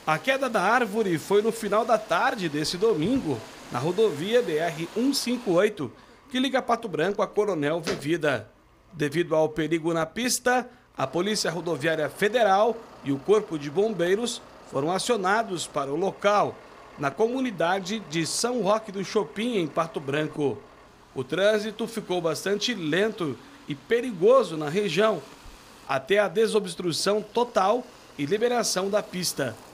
A queda da árvore foi no final da tarde desse domingo, na rodovia BR-158, que liga Pato Branco a Coronel Vivida. Devido ao perigo na pista, a Polícia Rodoviária Federal e o Corpo de Bombeiros foram acionados para o local, na comunidade de São Roque do Chopin, em Pato Branco. O trânsito ficou bastante lento e perigoso na região, até a desobstrução total e liberação da pista.